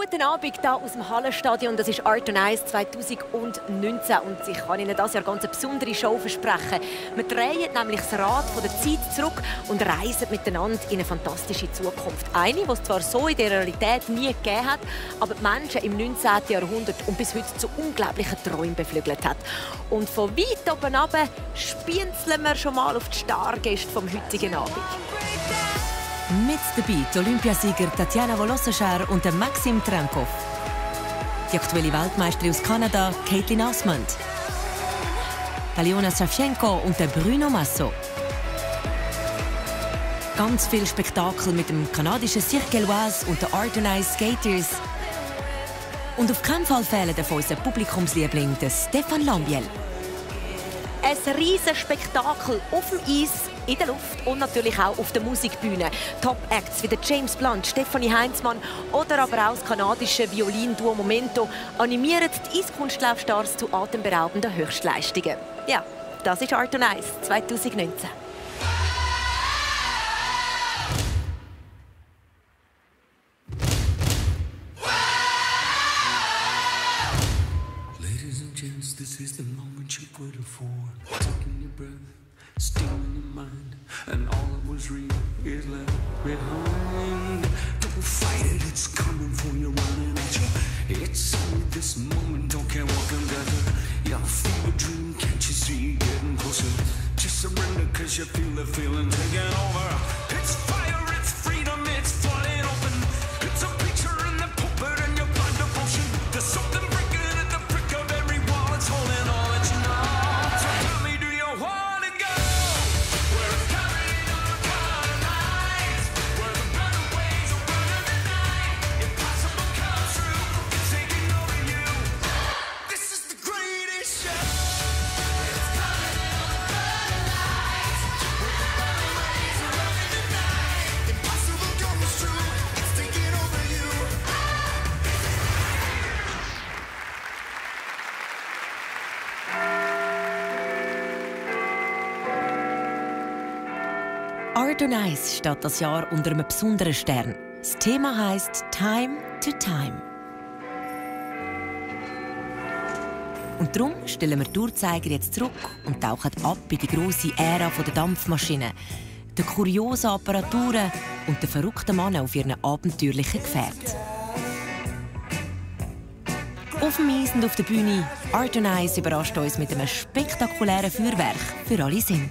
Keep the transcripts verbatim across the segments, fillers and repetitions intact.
guten Abend hier aus dem Hallenstadion. Das ist Art on Ice zwanzig neunzehn und ich kann Ihnen dieses Jahr ganz eine besondere Show versprechen. Wir drehen nämlich das Rad von der Zeit zurück und reisen miteinander in eine fantastische Zukunft. Eine, die es zwar so in der Realität nie gegeben hat, aber die Menschen im neunzehnten Jahrhundert und bis heute zu unglaublichen Träumen beflügelt hat. Und von weit oben runter spienzeln wir schon mal auf die Stargäste vom heutigen Abend. Mit dabei die Olympiasieger Tatjana Wolosscher und Maxim Trankov. Die aktuelle Weltmeisterin aus Kanada, Caitlin Ausmund. Taliona Savchenko und Bruno Masso. Ganz viel Spektakel mit dem kanadischen Cirque Éloise und den Art on Ice Skaters. Und auf keinen Fall fehlen von unserem Publikumsliebling, Stefan Lambiel. Ein riesiges Spektakel auf dem Eis, in der Luft und natürlich auch auf der Musikbühne. Top-Acts wie der James Blunt, Stefanie Heinzmann oder aber auch das kanadische Violinduo Momento animieren die Eiskunstlaufstars zu atemberaubenden Höchstleistungen. Ja, das ist Art on Ice zwanzig neunzehn. This is the moment you've waited for. Taking your breath, stealing your mind, and all that was real is left behind. Don't fight it, it's coming for you, running at you. It's only this moment, don't care what can gather. Your fever dream, can't you see it getting closer? Just surrender, cause you feel the feeling taking over. It's fire, it's freedom, it's flooding open. It's a picture in the pulpit and your blind devotion. There's something breaking at the prick of every wall. It's holding all that you know. So tell me, do you want to go? Where it's carried on a cloud of nights, where the runaways are running the night. Impossible comes true, it's taking over you. This is the greatest show. It's coming on a cloud of nights, where the runaways are running the night. Impossible comes true, it's taking over you. Art on Ice steht das Jahr unter einem besonderen Stern. Das Thema heisst Time to Time. Und darum stellen wir die Uhrzeiger jetzt zurück und tauchen ab in die grosse Ära der Dampfmaschinen, der kuriosen Apparaturen und der verrückten Männer auf ihren abenteuerlichen Gefährten. Auf dem Eis und auf der Bühne, Art on Ice überrascht uns mit einem spektakulären Feuerwerk für alle Sinne.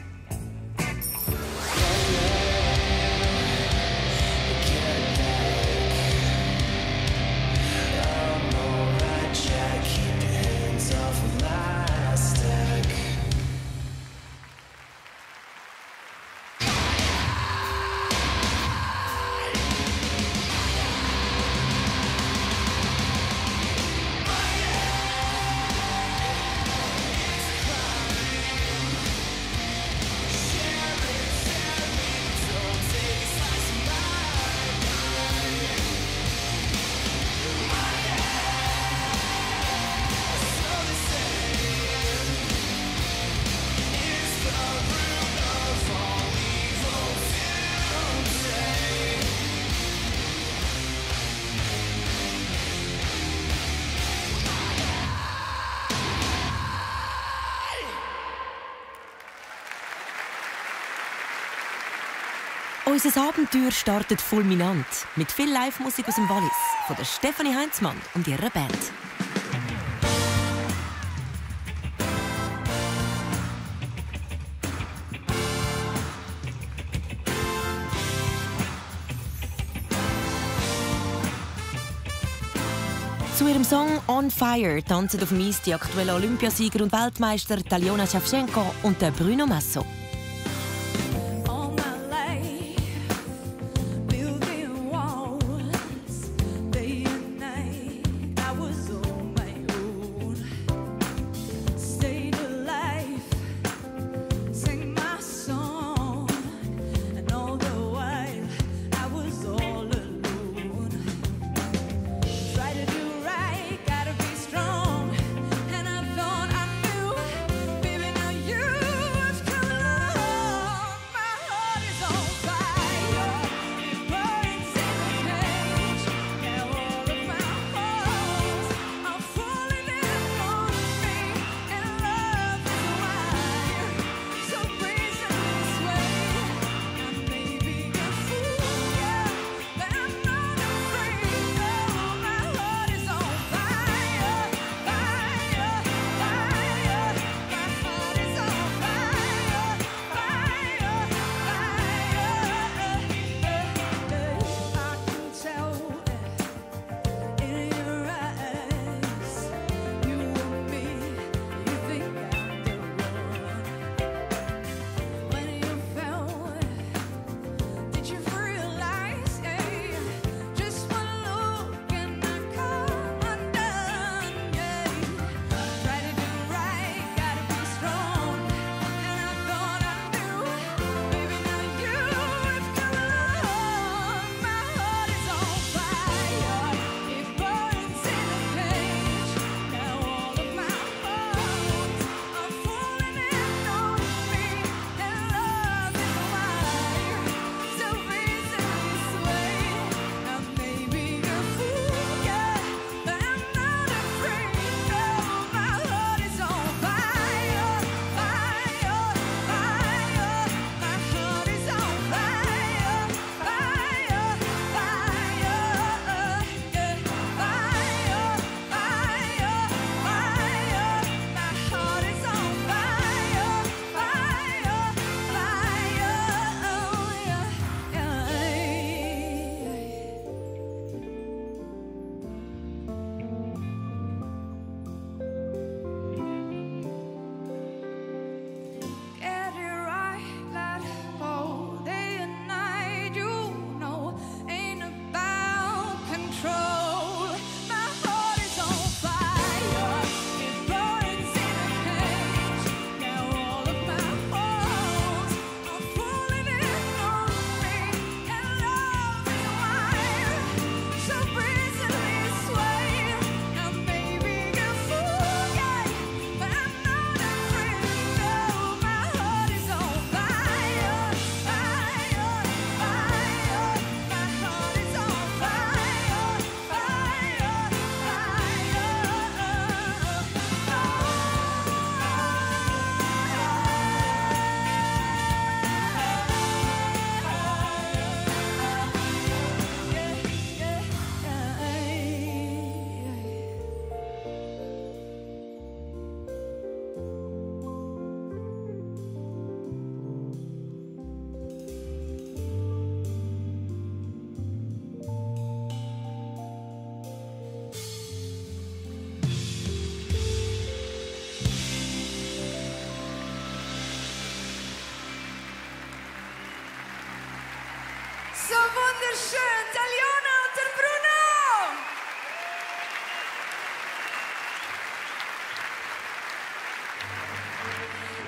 Unser Abenteuer startet fulminant mit viel Live-Musik aus dem Wallis von der Stefanie Heinzmann und ihrer Band. Zu ihrem Song «On Fire» tanzen auf dem Eis die aktuellen Olympiasieger und Weltmeister Taliona Savchenko und Bruno Masso. Strong, and I thought I knew, baby, now you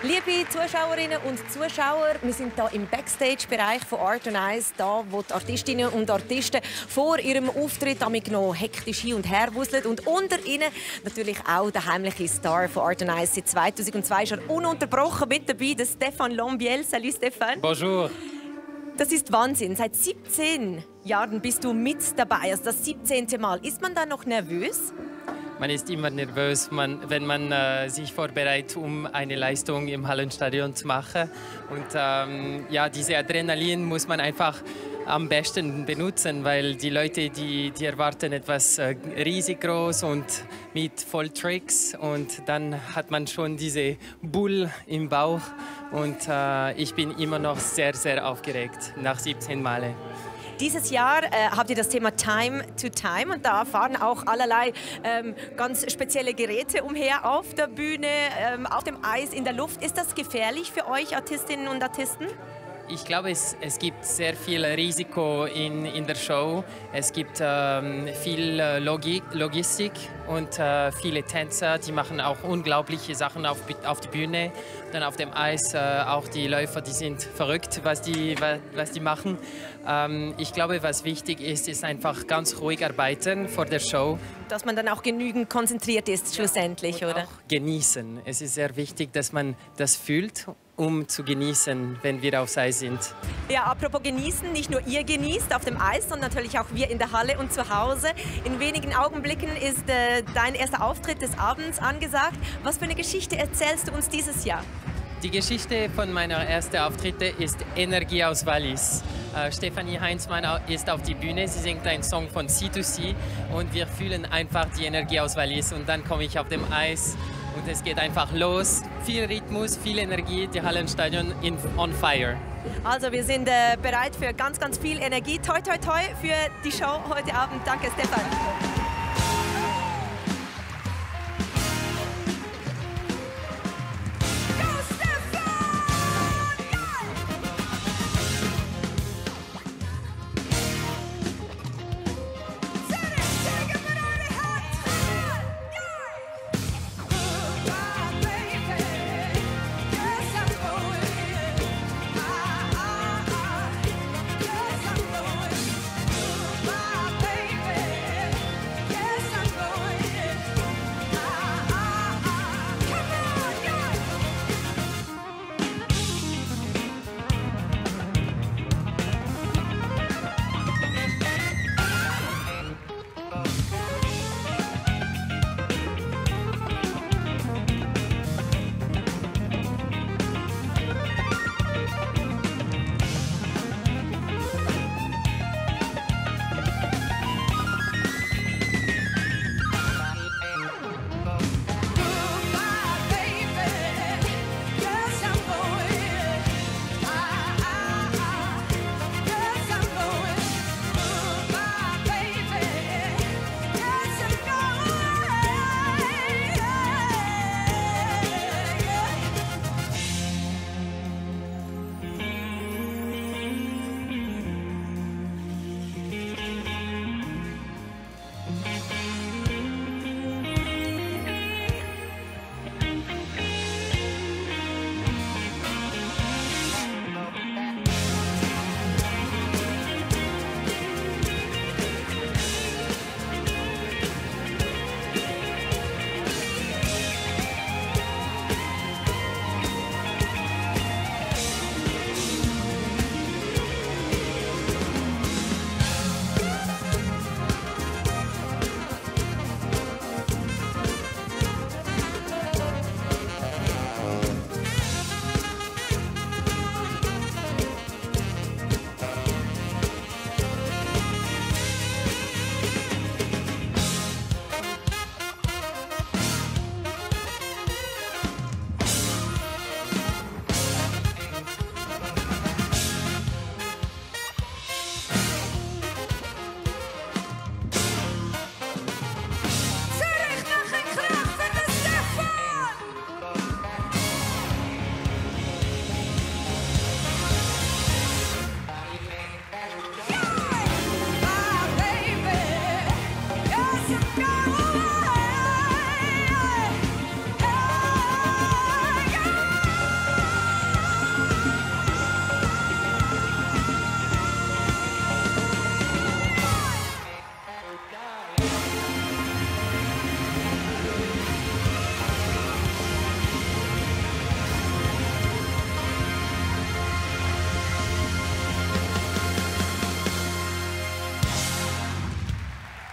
Liebe Zuschauerinnen und Zuschauer, wir sind hier im Backstage-Bereich von Art on Ice, da wo die Artistinnen und Artisten vor ihrem Auftritt damit noch hektisch hin und her wuseln. Und unter ihnen natürlich auch der heimliche Star von Art on Ice. Seit zweitausendzwei schon ununterbrochen mit dabei, der Stéphane Lambiel. Salut Stéphane. Bonjour. Das ist Wahnsinn. Seit siebzehn Jahren bist du mit dabei, also das siebzehnte Mal. Ist man da noch nervös? Man ist immer nervös, man, wenn man äh, sich vorbereitet, um eine Leistung im Hallenstadion zu machen. Und ähm, ja, diese Adrenalin muss man einfach am besten benutzen, weil die Leute, die, die erwarten etwas äh, riesig groß und mit voll Tricks. Und dann hat man schon diese Bull im Bauch. Und äh, ich bin immer noch sehr, sehr aufgeregt nach siebzehn Male. Dieses Jahr äh, habt ihr das Thema Time to Time und da fahren auch allerlei ähm, ganz spezielle Geräte umher auf der Bühne, ähm, auf dem Eis, in der Luft. Ist das gefährlich für euch Artistinnen und Artisten? Ich glaube, es, es gibt sehr viel Risiko in, in der Show. Es gibt ähm, viel Logi Logistik und äh, viele Tänzer, die machen auch unglaubliche Sachen auf, auf die Bühne. Dann auf dem Eis äh, auch die Läufer, die sind verrückt, was die, was die machen. Ähm, ich glaube, was wichtig ist, ist einfach ganz ruhig arbeiten vor der Show. Dass man dann auch genügend konzentriert ist schlussendlich, und oder? Auch genießen. Es ist sehr wichtig, dass man das fühlt, um zu genießen, wenn wir auf Eis sind. Ja, apropos genießen, nicht nur ihr genießt auf dem Eis, sondern natürlich auch wir in der Halle und zu Hause. In wenigen Augenblicken ist äh, dein erster Auftritt des Abends angesagt. Was für eine Geschichte erzählst du uns dieses Jahr? Die Geschichte von meiner ersten Auftritte ist Energie aus Wallis. Äh, Stefanie Heinzmann ist auf die Bühne, sie singt einen Song von C to C und wir fühlen einfach die Energie aus Wallis. Und dann komme ich auf dem Eis und es geht einfach los. Viel Rhythmus, viel Energie, die Hallenstadion in, on fire. Also wir sind äh, bereit für ganz, ganz viel Energie. Toi, toi, toi für die Show heute Abend. Danke, Stefan.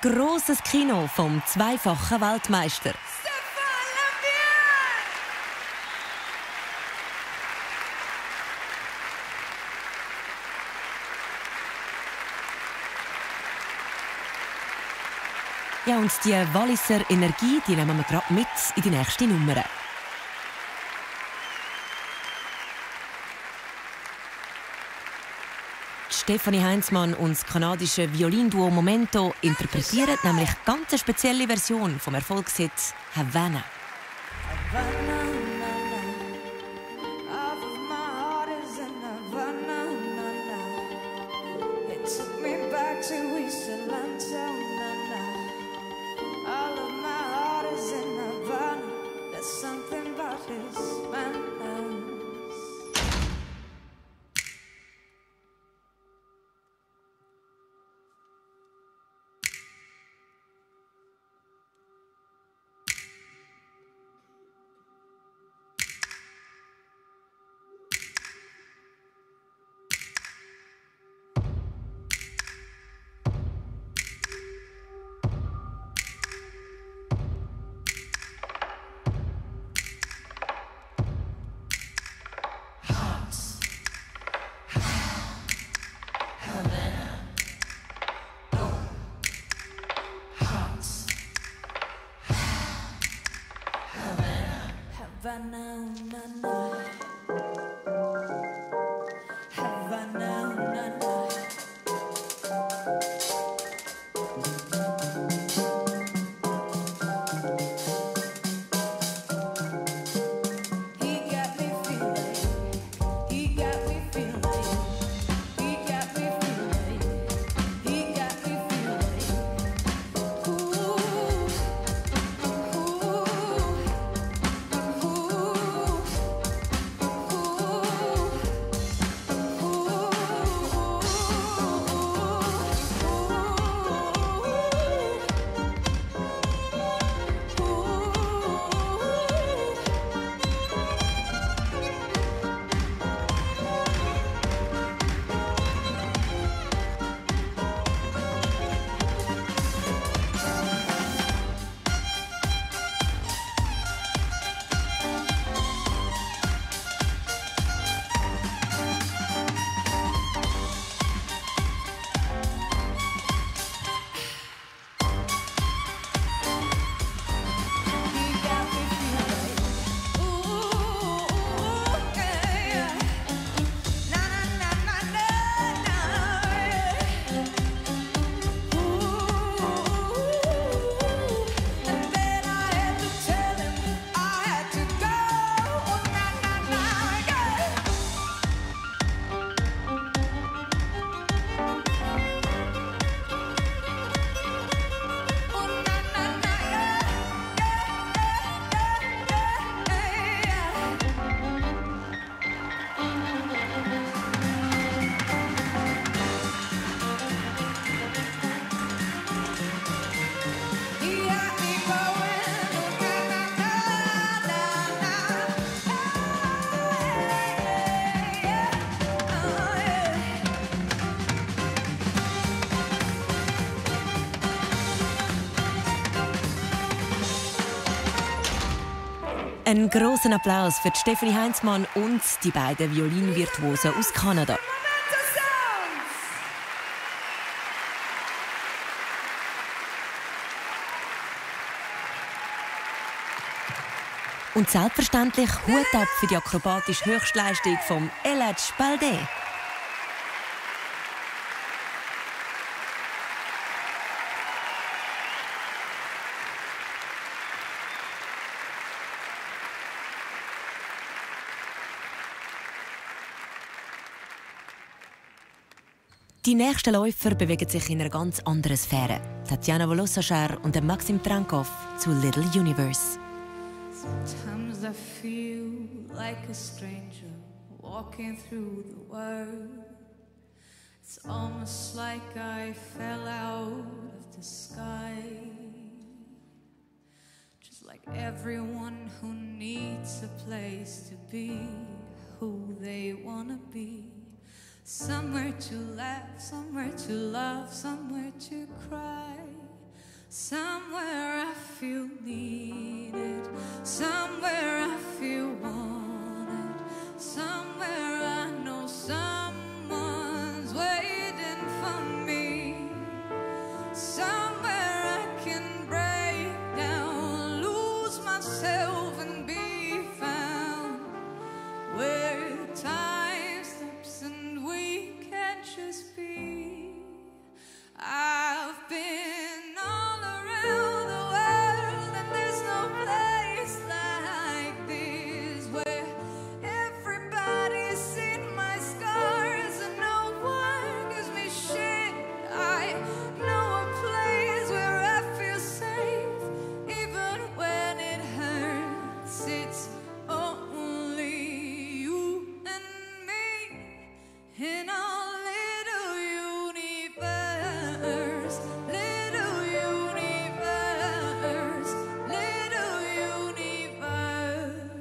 grosses Kino vom zweifachen Weltmeister. Ja, und die Walliser Energie, die nehmen wir gerade mit in die nächste Nummer. Stefanie Heinzmann und das kanadische Violinduo Momento interpretieren nämlich eine ganz spezielle Version vom Erfolgshit Havana. Havana, na, na. Havana, na, na. He got me feeling, he got me feeling, he got me feeling, he got me feeling. Ooh, ooh. Einen grossen Applaus für Stefanie Heinzmann und die beiden Violinvirtuosen aus Kanada. Und selbstverständlich Hut ab für die akrobatische Höchstleistung von Eladj Baldé. Die nächsten Läufer bewegen sich in einer ganz anderen Sphäre. Tatjana Wolossachar und Maxim Trankov zu Little Universe. Sometimes I feel like a stranger walking through the world. It's almost like I fell out of the sky. Just like everyone who needs a place to be who they wanna be. Somewhere to laugh, somewhere to love, somewhere to cry. Somewhere I feel needed, somewhere I feel wanted, somewhere I know someone's waiting for me. Somewhere I can break down, lose myself and be found. Where time stops and we can just be. I've been all around the world and there's no place like this, where everybody's seen my scars and no one gives me shit. I know a place where I feel safe, even when it hurts. It's only you and me in our little universe, little universe, little universe.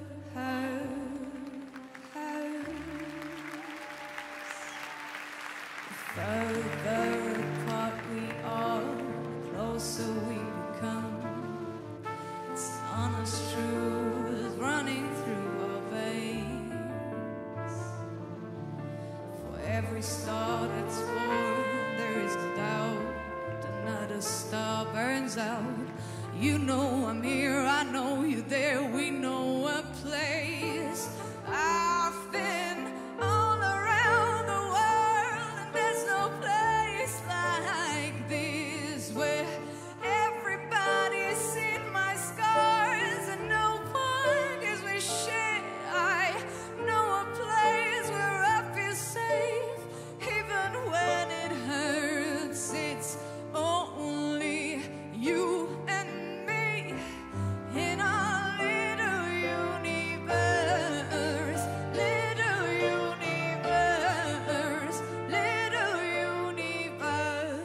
The further apart we are, the closer we become. It's honest truth running through our veins. For every star that's born, there is a doubt. Another star burns out. You know I'm here, I know you're there. We know a place. I've been all around the world, and there's no place like this, where everybody's seen my scars and no one gives me shit. I know a place where I feel safe, even when it hurts. It's only you and me in our little universe, little universe, little universe.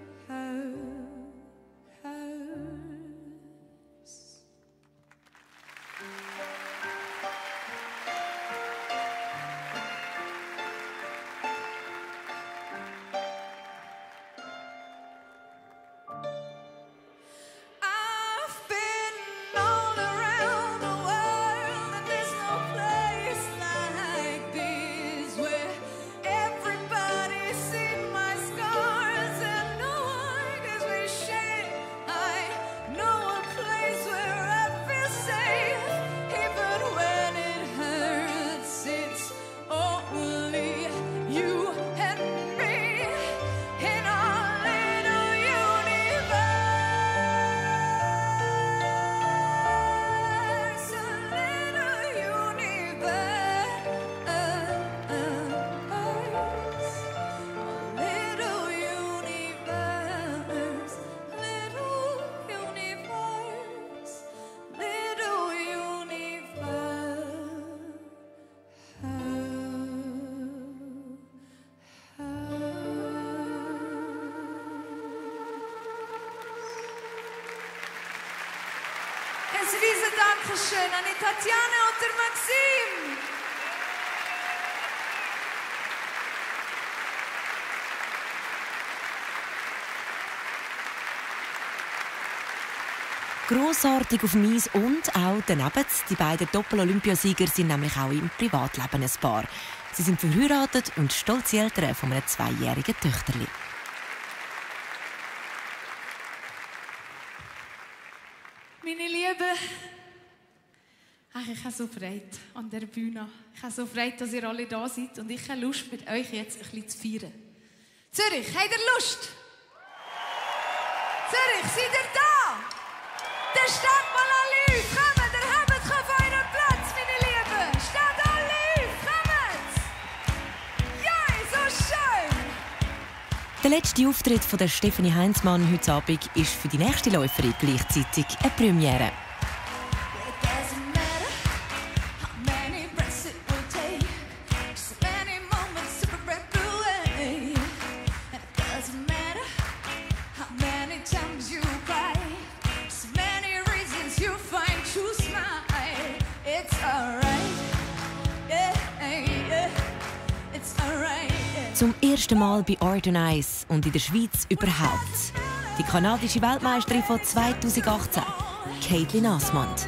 I've been all around the world and there's no place like this, where everybody's seen my scars and no one gives me shit. I know a place where I feel safe, even when it hurts. It's only you and me in our little universe, a little universe, a little universe, little universe, little universe. Ein riesen Dankeschön an die Tatjana und der Maxim. Grossartig auf dem Eis und auch daneben. Die beiden Doppel-Olympiasieger sind nämlich auch im Privatleben ein Paar. Sie sind verheiratet und stolze Eltern von einem zweijährigen Töchterli. Meine Lieben, ach, ich habe so Freude an der Bühne. Ich habe so Freude, dass ihr alle da seid und ich habe Lust, mit euch jetzt ein bisschen zu feiern. Zürich, habt ihr Lust? Zürich, seid ihr da? Dann steht mal alle auf. Kommt, ihr habt auf euren Platz, meine Lieben. Steht alle auf, kommt! Ja, so schön! Der letzte Auftritt von der Stefanie Heinzmann heute Abend ist für die nächste Läuferin gleichzeitig eine Premiere. Zum ersten Mal bei Art on Ice und in der Schweiz überhaupt. die kanadische Weltmeisterin von zweitausendachtzehn, Caitlin Asmund.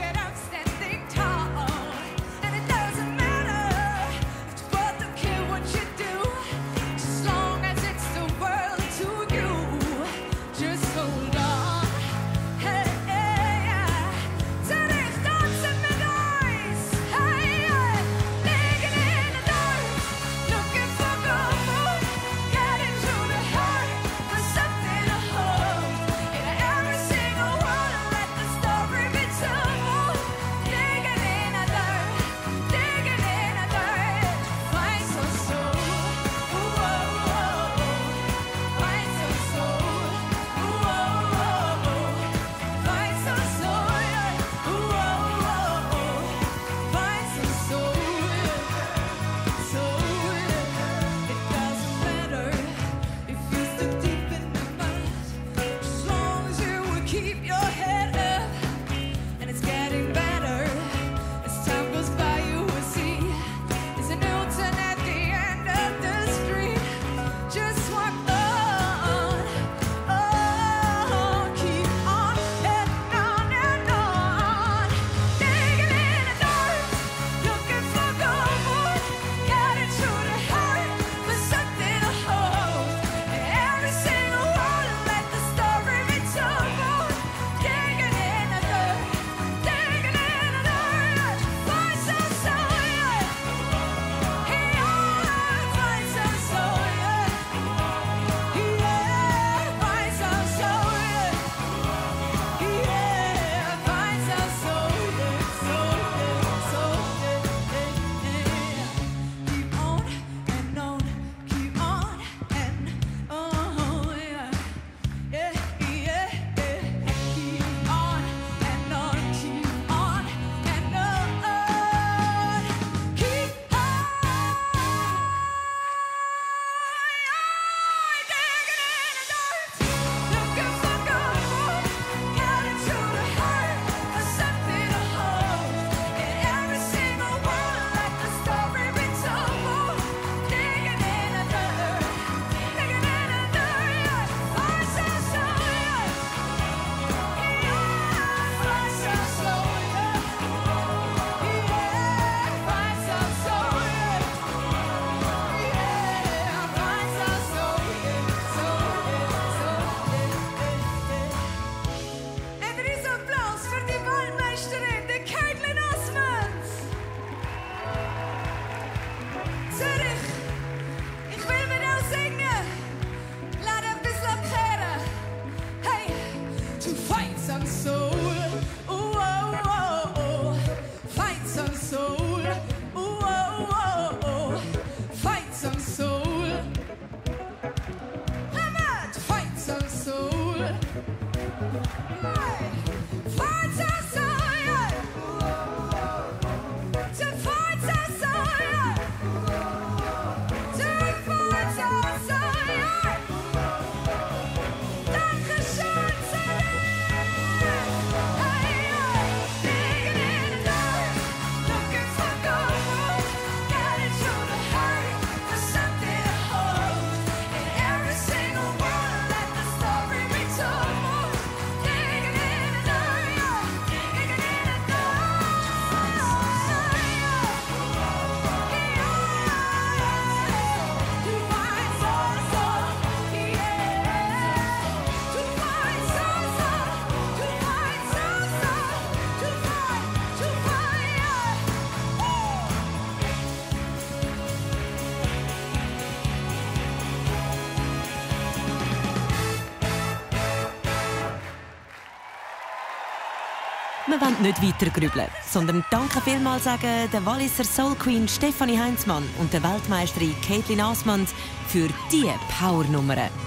Wir wollen nicht weiter grübeln, sondern danke vielmals sagen der Walliser Soul Queen Stefanie Heinzmann und der Weltmeisterin Caitlin Asmund für diese Powernummern. Ein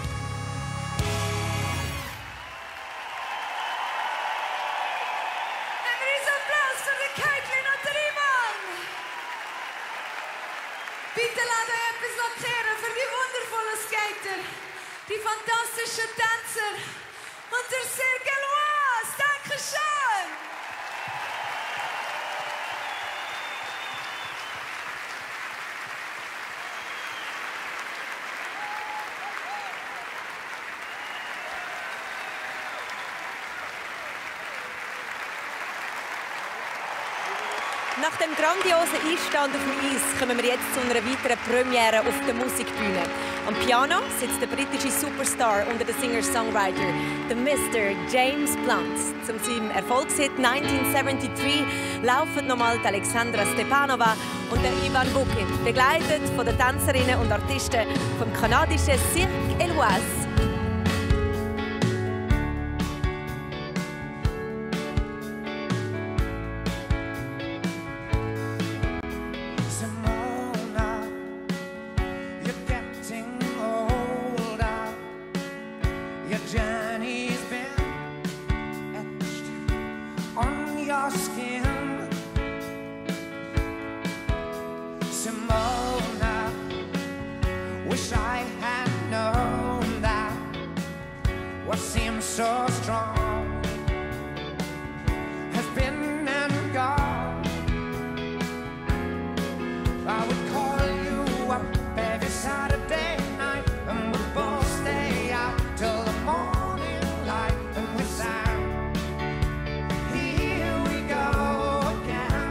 Riesenapplaus für die Caitlin und den Ivan! Bitte lasst euch etwas notieren für die wundervollen Skater, die fantastischen Tänzer und der Cirque Loise. Dankeschön! Nach dem grandiosen Einstand auf dem Eis kommen wir jetzt zu einer weiteren Premiere auf der Musikbühne. Am Piano sitzt der britische Superstar unter den Singer-Songwriter, der Mister James Blunt. Zum seinem Erfolgshit neunzehnhundertdreiundsiebzig laufen nochmal die Alexandra Stepanova und der Ivan Bukin, begleitet von den Tänzerinnen und Artisten vom kanadischen Cirque Éloise. Simona, wish I had known that what seems so strong has been and gone. I would call you up every Saturday night and we'd both stay out till the morning light and we sang, here we go again.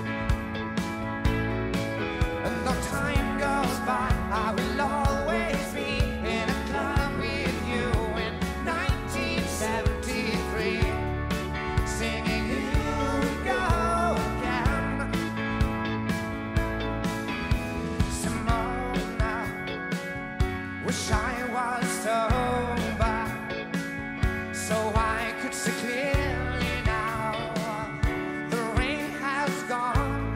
And though time goes by, I will always be in a club with you in nineteen seventy-three, singing here we go again. Simona, wish I was sober so I could see clearly now. The rain has gone.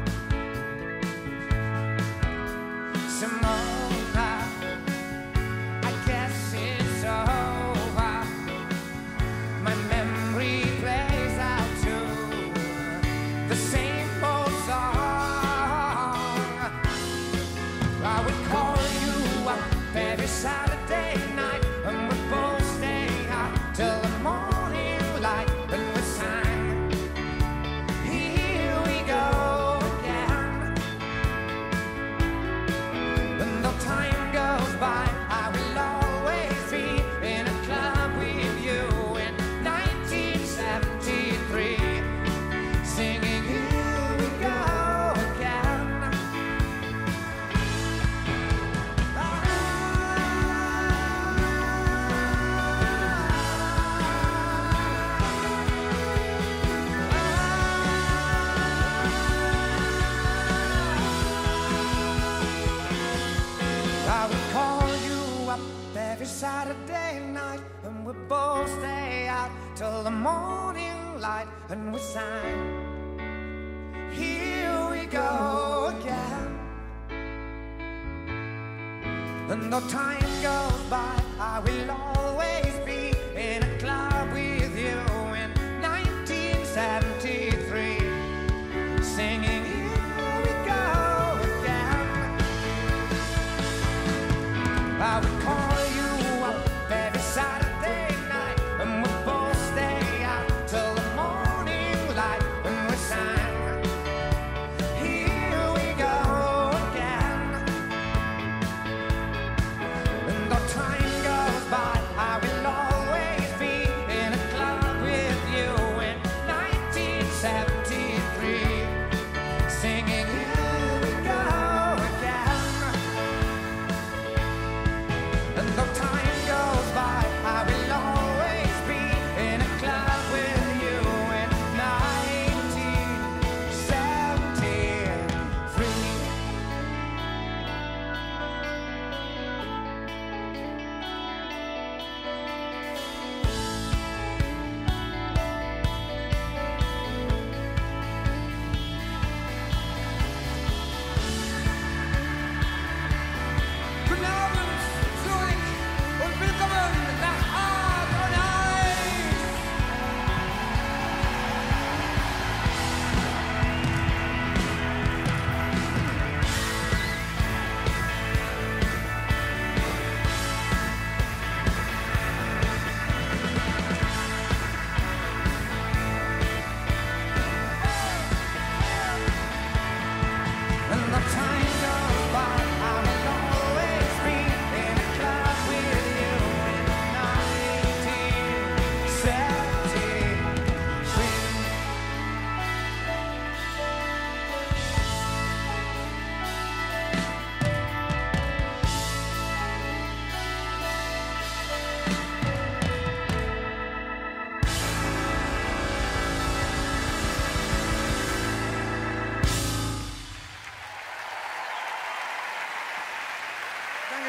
Simona, I guess it's over. My memory plays out to the same old song. I would call you up every Saturday night and we'd both stay out till the morning light and we sang, here we go again. And though time goes by, I will always be in a club with you in nineteen seventy-three, singing here we go again. I would call you up every Saturday night and we'd both stay out till the morning light and we sang, here we go again. And though time goes by, I will always be in a club with you in nineteen seventy-three, singing here we go again. I would call you up every Saturday night and we'd both stay out till the morning light and we sang, here we go again. And though time goes by,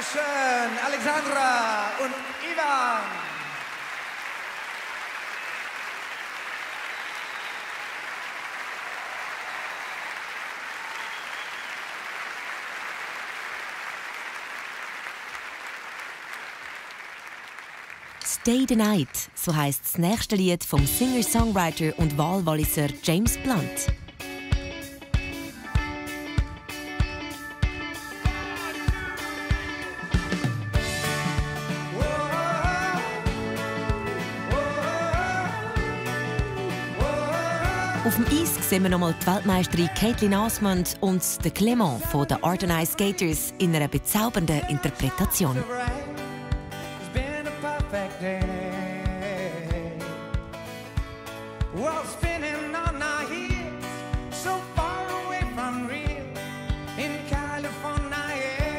Dankeschön, Alexandra und Ivan. «Stay the Night», so heisst das nächste Lied vom Singer-Songwriter und Wahlwalliser James Blunt. Auf dem Eis sehen wir nochmal die Weltmeisterin Caitlin Osmond und den Clement von den Art and Ice Skaters in einer bezaubernden Interpretation. Well, spinning on our heels, so far away from real, in California.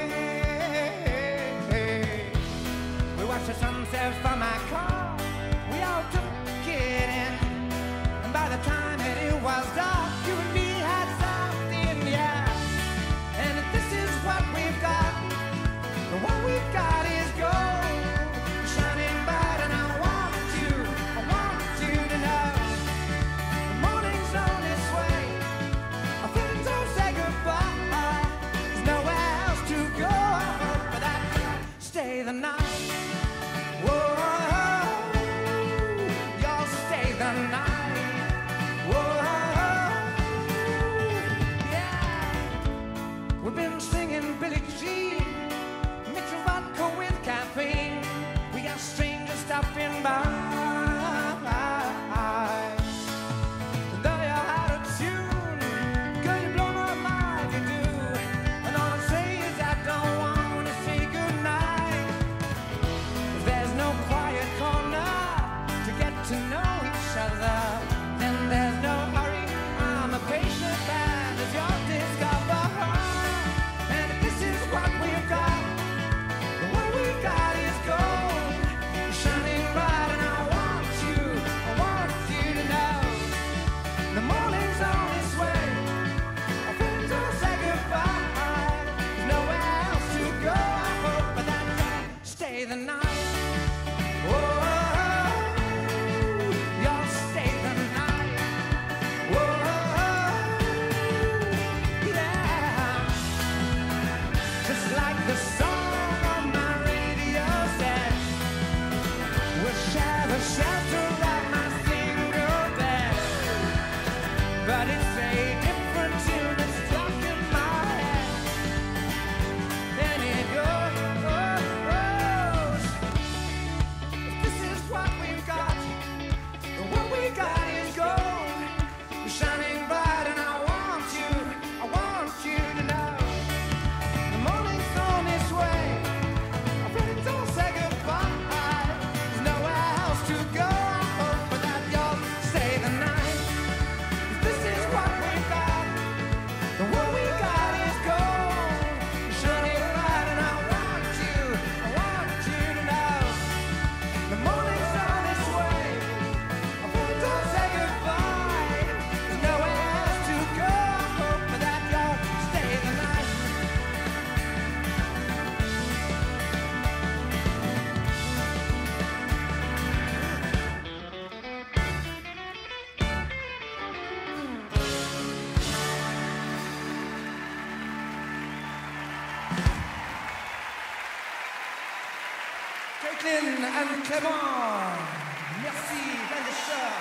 We watched the sunset from our car, we all took it in, and by the time that it was dark, you and me had something, yeah. And if this is what we've got, what we've got is gold, shining bright, and I want you, I want you to know. Stay the night, whoa, y'all stay the night, whoa, yeah. We've been singing Billie Jean, mix of vodka with caffeine. We got strangers stopping by. Though you're out of tune, girl, you blow my mind, you do. And all I say is I don't want to say goodnight. To know each other, then there's no hurry. I'm a patient man as you'll discover. And if this is what we've got, what we've got is gold, shining bright. And I want you, I want you to know, the morning's on its way. Our friends all say goodbye. There's nowhere else to go. I hope that you'll stay the night. Whoa. But it's a different tune that's stuck in my head. Then it goes. If this is what we've got, what we got is gold, shining bright. And I want you, I want you to know, the morning's on its way. Our friends all say goodbye. There's nowhere else to go. I hope that you'll stay the night. What we got is gold, shining bright, and I want you, I want you to know, the morning's on its way. Our friends all say goodbye. There's nowhere else to go. I hope that you'll stay the night. Caitlin and Clement, merci, Dankeschön.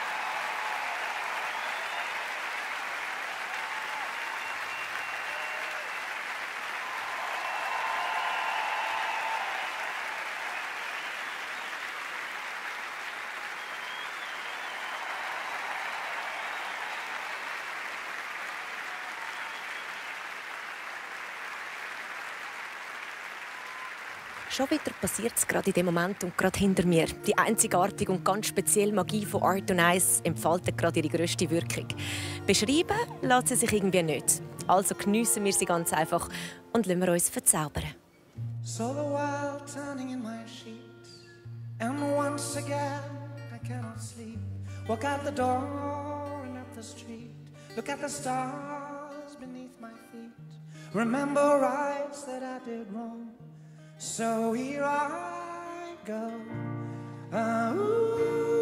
Schon wieder passiert es gerade in dem Moment und gerade hinter mir. Die einzigartige und ganz spezielle Magie von Art und Ice entfaltet gerade ihre grösste Wirkung. Beschreiben lässt sie sich irgendwie nicht. Also geniessen wir sie ganz einfach und lassen wir uns verzaubern. So the world turning in my sheets, and once again I cannot sleep. Walk out the door and up the street, look at the stars beneath my feet. Remember rights that I did wrong, So here I go. Uh, ooh.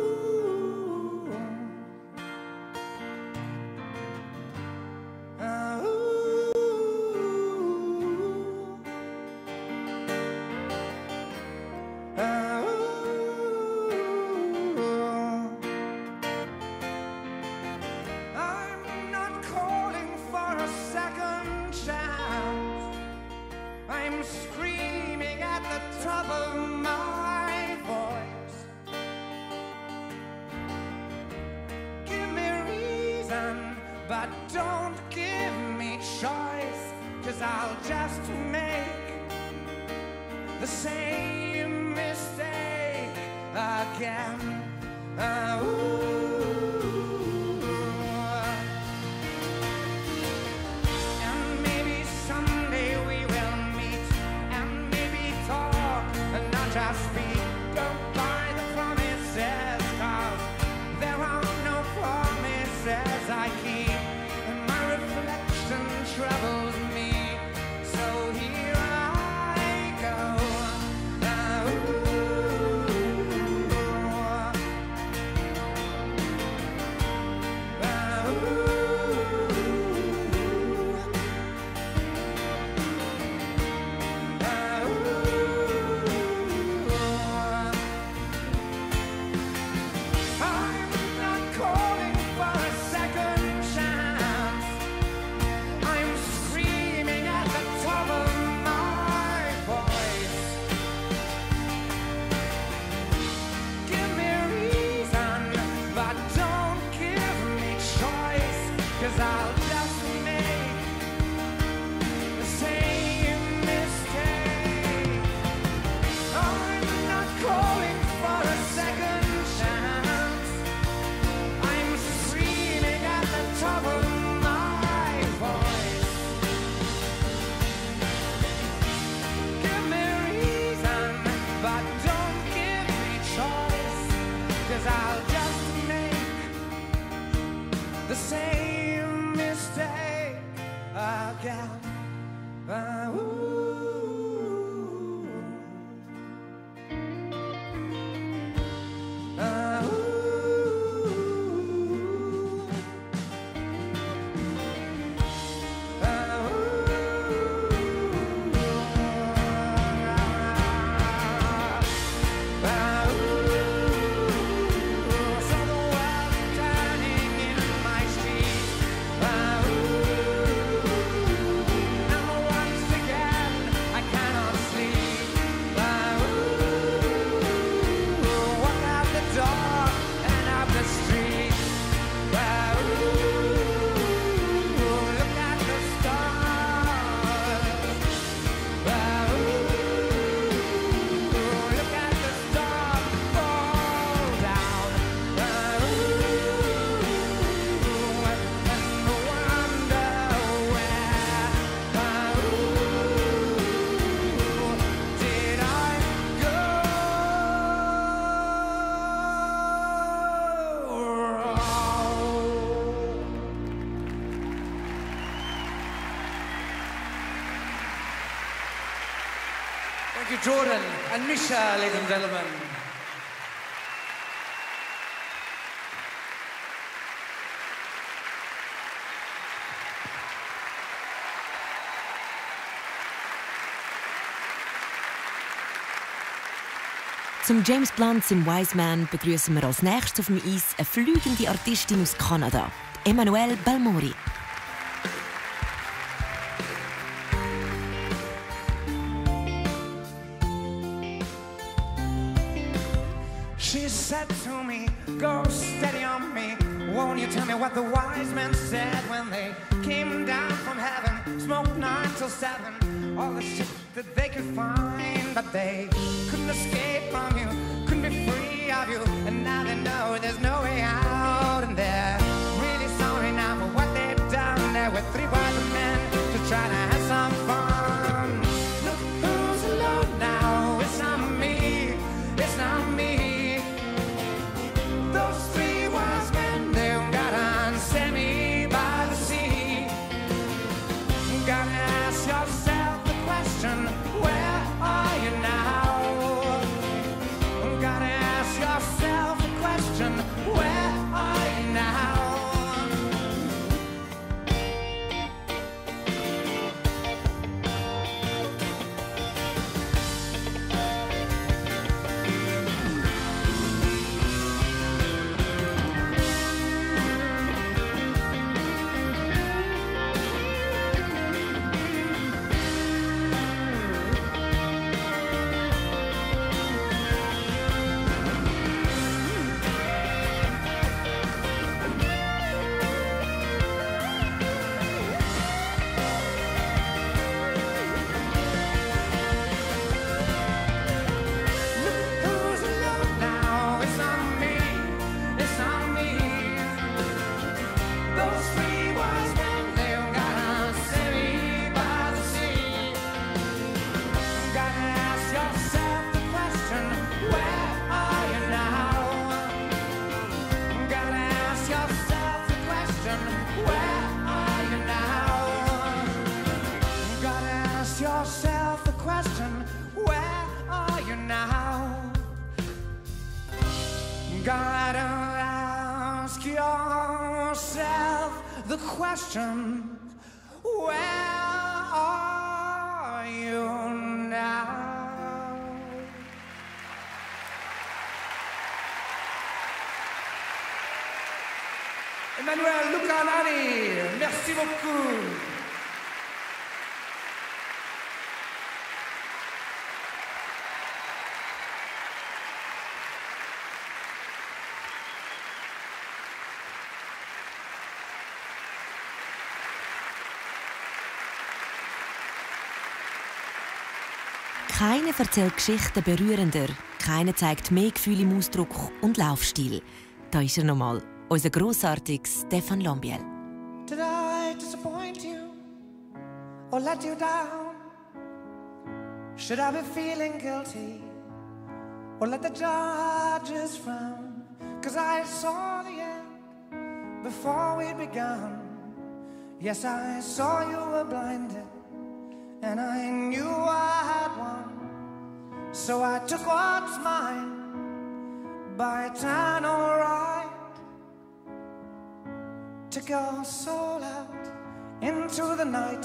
Uh, ooh. Uh, ooh. I'm not calling for a second chance. I'm screaming at the top of my voice. Give me reason, but don't give me choice, 'cause I'll just make the same mistake again. Uh, ooh. And maybe someday we will meet, and maybe talk and not just speak. Don't buy the promises, 'cause there are no promises I keep, and my reflection troubles me. So here I go. Uh, ooh. Uh, ooh. Uh, ooh. I'm not calling for a second chance. I'm screaming at the top of my voice. Give me reason, but don't give me choice, 'cause I'll just make the same mistake. I'm not calling for a second chance. I'm screaming at the top of my voice. Give me reason, but don't give me choice, 'cause I'll just make the same mistake again. Uh, ooh. Uh, ooh. Uh, ooh. Uh, ooh. So the world's turning in my street. Uh, ooh. And once again I cannot sleep. Uh, ooh. Walk out the door and up the street. Uh, ooh. Look at the stars. Uh, ooh. Look at the stars fall down. Uh, ooh. And wonder where. Uh, ooh. Did I go wrong? Thank you, Jordan and Misha, ladies and gentlemen. Zum James Blunt im Wise Man begrüßen wir als nächstes auf dem Eis eine fliegende Artistin aus Kanada, Emmanuelle Balmori. She said to me, go steady on me. Won't you tell me what the wise men said when they came down from heaven? Smoked nine till seven, all the shit that they could find. But they couldn't escape from you, couldn't be free of you. And now they know there's no way out. And they're really sorry now for what they've done. There were three wise men to try to have some fun. Look who's alone now, it's not me, it's not me. Those three wise men, they've got on semi by the sea. Gotta ask yourself the question, where are you Gotta ask yourself the question, where are you now? Emmanuel Lucanani, merci beaucoup. Keiner erzählt Geschichten berührender, keiner zeigt mehr Gefühle im Ausdruck und Laufstil. Da ist er nochmal, unser grossartiger Stefan Lambiel. Did I disappoint you or let you down? Should I be feeling guilty or let the judges frown? 'Cause I saw the end before we'd begun. Yes, I saw you were blinded and I knew I had won. So I took what's mine by eternal right. Took your soul out into the night.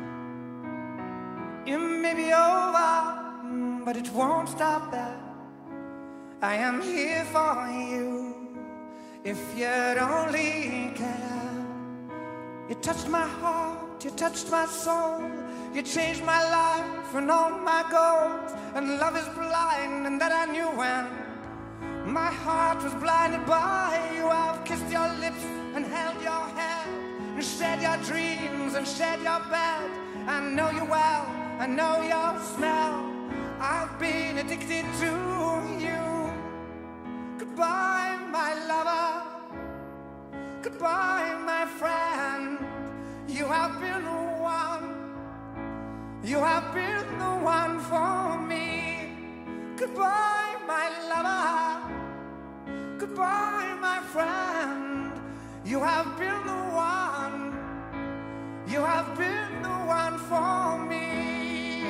It may be over, but it won't stop there. I am here for you if you'd only care. You touched my heart, you touched my soul. You changed my life and all my goals. And love is blind, and that I knew when my heart was blinded by you. I've kissed your lips and held your hand and shared your dreams and shared your bed. I know you well, I know your smell. I've been addicted to you. Goodbye, my lover. Goodbye, my friend. You have been the one. You have been the one for me. Goodbye, my lover. Goodbye, my friend. You have been the one. You have been the one for me.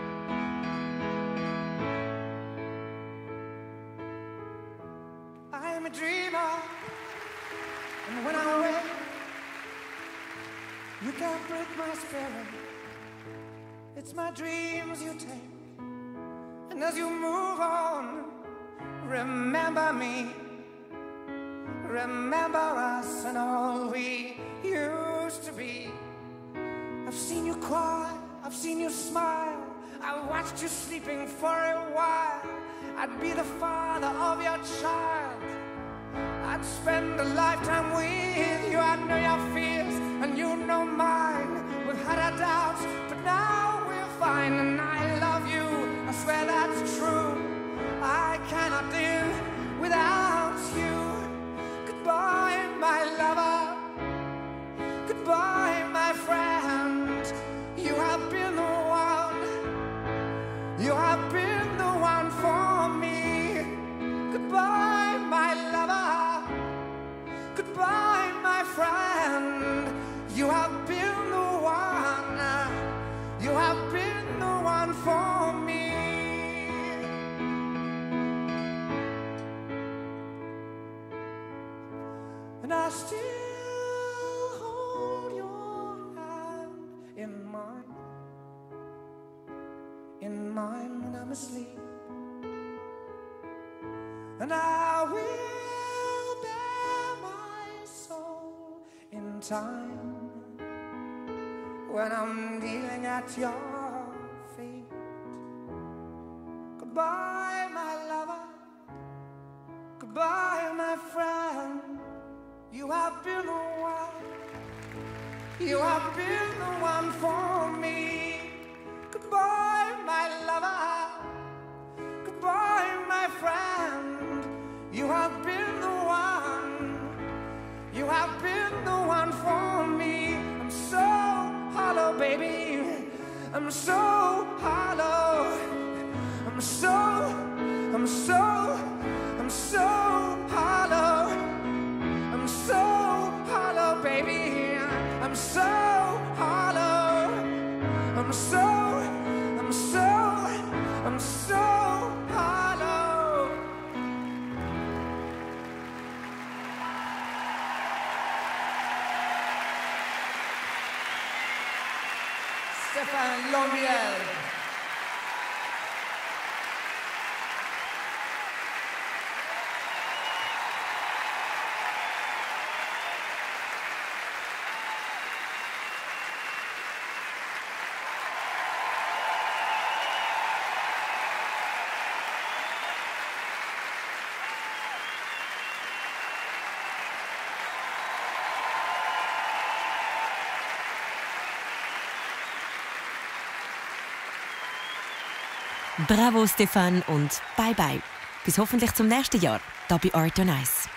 I am a dreamer, and when I wake, you can't break my spirit. It's my dreams you take, and as you move on, remember me. Remember us and all we used to be. I've seen you cry, I've seen you smile, I watched you sleeping for a while. I'd be the father of your child. I'd spend a lifetime with you. I know your fears and you know mine. We've had our doubts, but now we're fine. And I love you, I swear that's true. I cannot live without you. Goodbye, my lover. Goodbye, my friend. You have been the one. You have been the one for me. Goodbye, my lover. Goodbye, my friend. You have been the one. You have been the one for me. And I still hold your hand in mine, in mine when I'm asleep. And I will bear my soul in time when I'm kneeling at your feet. Goodbye, my lover. Goodbye, my friend. You have been the one. You have been the one for me. Goodbye, my lover. Goodbye, my friend. You have been the one. You have been the one for me. I'm so hollow, baby. I'm so hollow. I'm so, I'm so, I'm so hollow. I'm so hollow, baby. I'm so hollow. I'm so, I'm so, I'm so hollow. Stéphane Lombiel. Bravo Stefan und bye bye. Bis hoffentlich zum nächsten Jahr, da bei Art on Ice.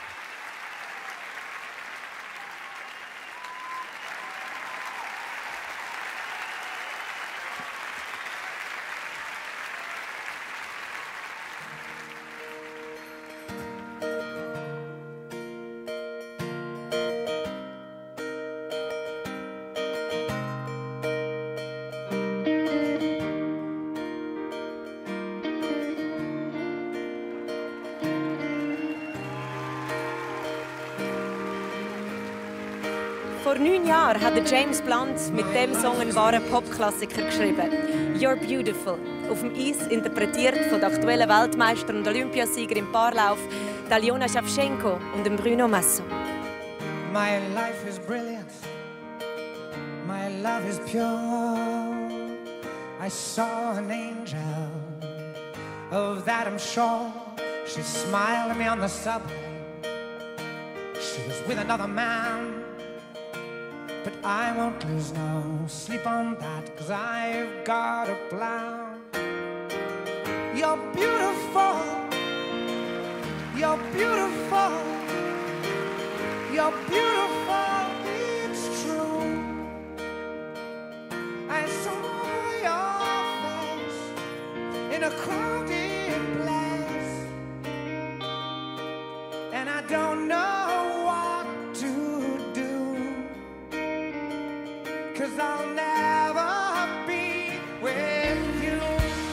Vor neun Jahren hat James Blunt mit dem Song einen wahren Popklassiker geschrieben. «You're Beautiful», auf dem Eis interpretiert von der aktuellen Weltmeister und Olympiasieger im Paarlauf, Alyona Shevchenko und dem Bruno Massot. My life is brilliant, my love is pure. I saw an angel, of that I'm sure. She smiled at me on the subway. She was with another man. But I won't lose no sleep on that, 'cause I've got a plan. You're beautiful, you're beautiful, you're beautiful, it's true. I saw your face in a crowded place, and I don't know what to do, 'cause I'll never be with you.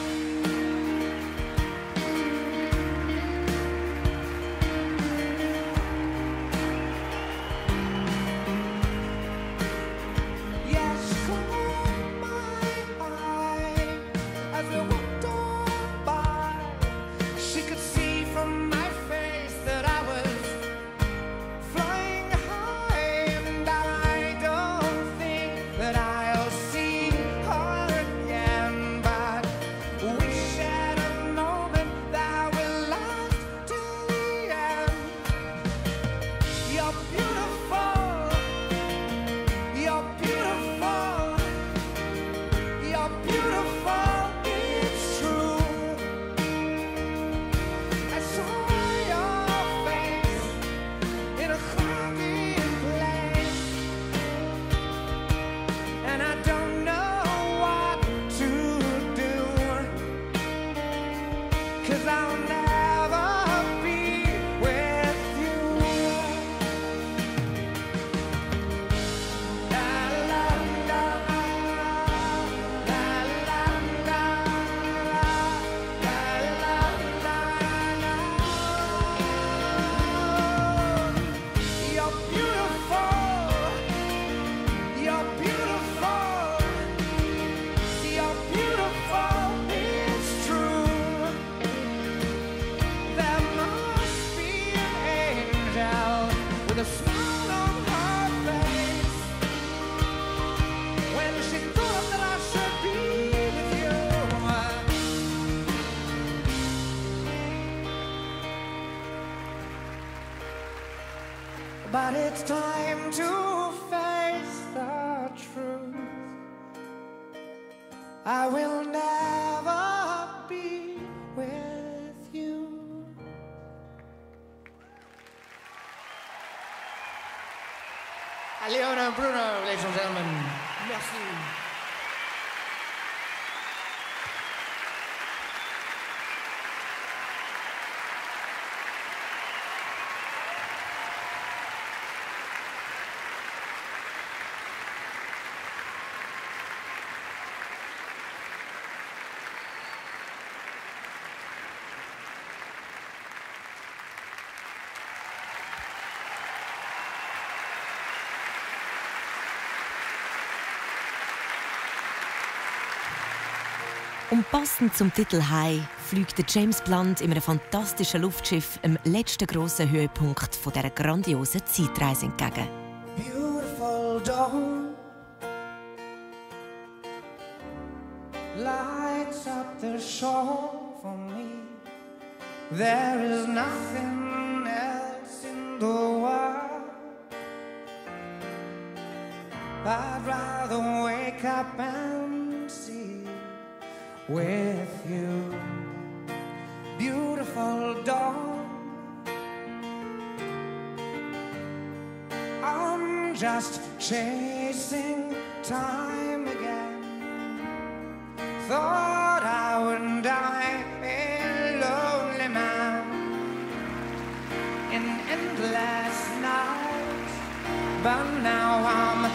Yes, caught my eye as we walked on by. She could see from my face that I was flying high, and I don't think that I'll see her again, but we shared a moment that will last till the end. You're beautiful, you're beautiful, you're beautiful, it's true. I saw your face in a crowded place, and I don't know what to do, 'cause I'll never be with you. La la la, la la la, la la la. You're beautiful, you're beautiful, you're beautiful, it's true. There must be an angel with a smile on her face when she thought that I should be with you. But it's time to face the truth. I will never be with you. Alyona and Bruno, ladies and gentlemen. Merci. Und passend zum Titel «High» fliegt James Blunt in einem fantastischen Luftschiff im letzten grossen Höhepunkt von dieser grandiosen Zeitreise entgegen. Beautiful dawn lights up the shore for me. There is nothing else in the world. I'd rather wake up and see with you. Beautiful dawn, I'm just chasing time again. Thought I would die a lonely man in endless nights, but now I'm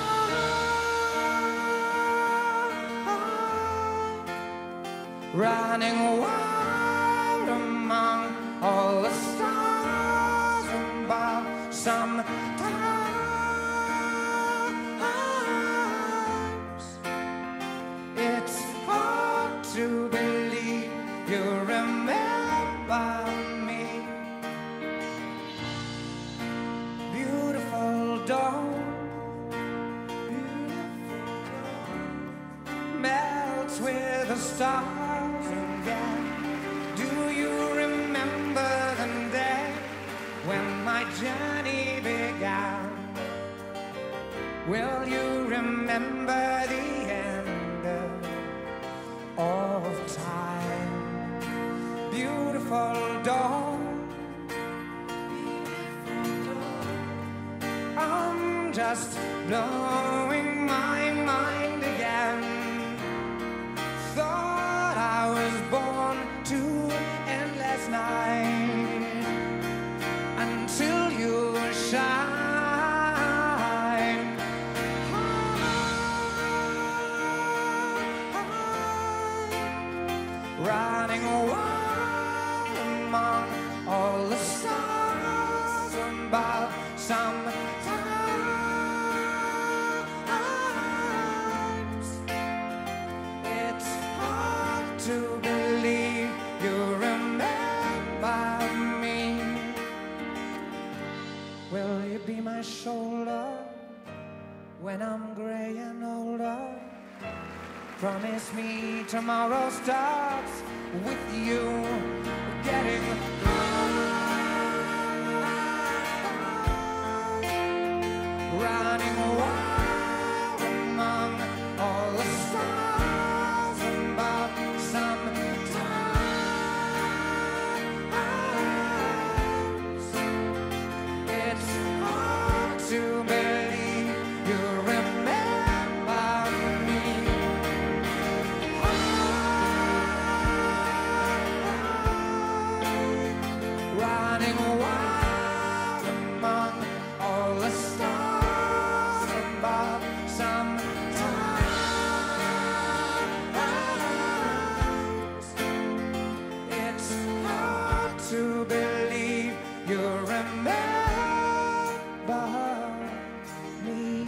running wild among all the stars above. Sometimes it's hard to believe you remember me. Beautiful dawn, beautiful dawn melts with the stars. When my journey began, will you remember the end of time? Beautiful dawn, beautiful dawn, I'm just blowing my mind again. Thought I was born to endless night. Till you shine, running wild among all the stars above. Sometimes it's hard to believe you remember me. Will you be my shoulder when I'm gray and older? Promise me tomorrow starts with you getting running wild among all the stars above. Sometimes it's hard to believe you remember me. Running wild among all the stars above. Sometimes it's hard to believe you remember me.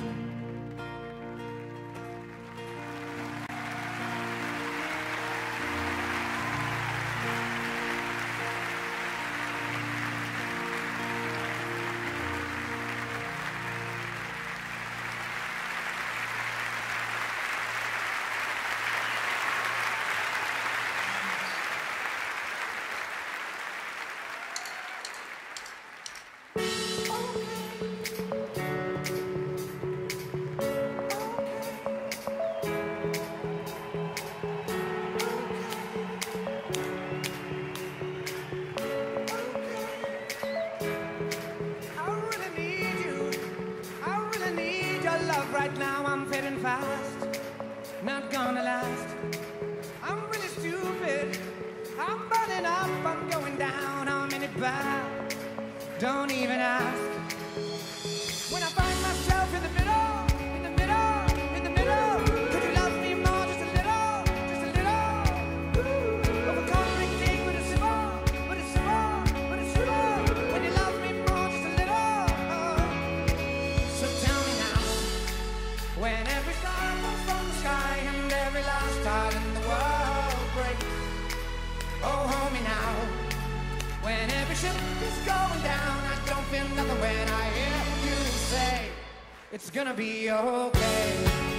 Right now I'm fading fast, not gonna last. I'm really stupid, I'm burning up, I'm going down, I'm in it bad. Don't even ask. When I find myself in the middle, in the middle, in the middle, could you love me more, just a little, just a little? Ooh, overcoming thing with a shiver, with a shiver, with a shiver. When you love me more, just a little. So tell me now. When every star falls from the sky and every last star in the world Oh, hold me now. When every ship is going down, I don't feel nothing when I hear you say it's gonna be okay.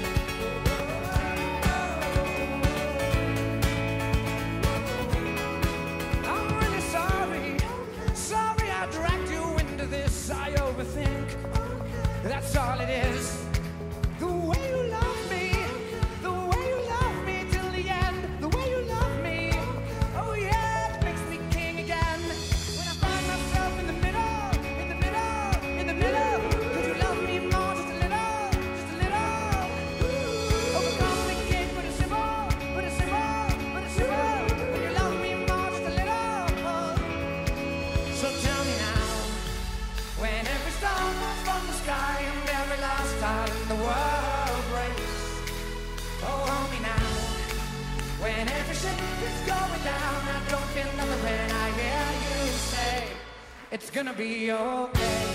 I'm really sorry, sorry I dragged you into this. I overthink, that's all it is. The way you love me, the way you love me till the end, the way you love me, oh yeah, it makes me king again. When I find myself in the middle, in the middle, in the middle, could you love me more, just a little, just a little? Overcomplicate, put a symbol, put a symbol, put a symbol. Could you love me more, just a little? So tell me now, when every star falls from the sky and every last star in the world breaks, oh, hold me now. When every ship is going down, I don't feel nothing when I hear you say it's gonna be okay.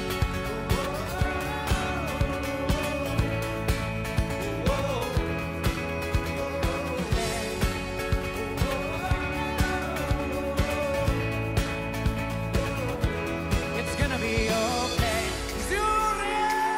It's gonna be okay. Zurich!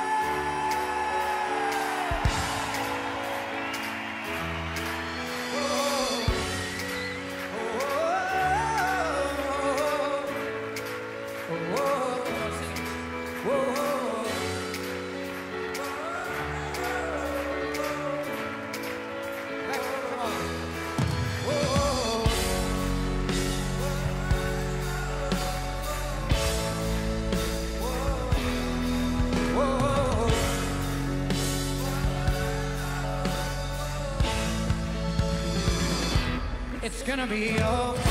It's gonna be okay.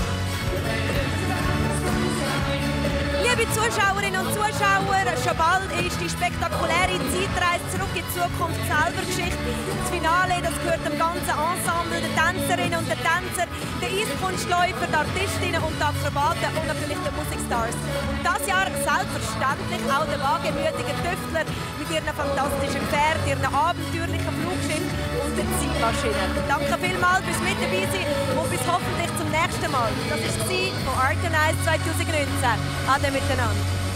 Liebe Zuschauerinnen und Zuschauer, schon bald ist die spektakuläre Zeitreise zurück in die Zukunft selber Geschichte. Das Finale, das gehört dem ganzen Ensemble, den Tänzerinnen und den Tänzer, den Eiskunstläufer, den Artistinnen und den Akrobaten und natürlich den Musikstars. Und dieses Jahr selbstverständlich auch den wagemütigen Tüftler mit ihren fantastischen Pferden, ihren abenteuerlichen Flugschiffen und den Zeitmaschinen. Danke vielmals fürs mit dabei sein und bis hoffentlich zum nächsten Mal. Das war von Art on Ice zwanzig neunzehn. Ade miteinander.